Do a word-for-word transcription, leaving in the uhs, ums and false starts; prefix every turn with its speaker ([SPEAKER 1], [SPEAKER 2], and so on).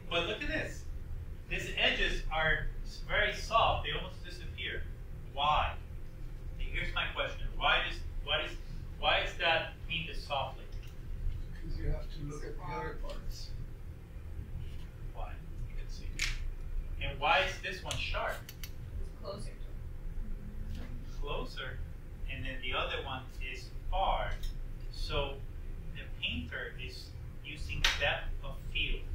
[SPEAKER 1] But look at this. These edges are very soft. They almost disappear. Why? And here's my question. Why does why does why is that painted softly?
[SPEAKER 2] Because you have to look at the other parts.
[SPEAKER 1] Why? You can see. And why is this one sharp?
[SPEAKER 3] It's closer to
[SPEAKER 1] Closer, and then the other one is far. So the painter is using depth of field.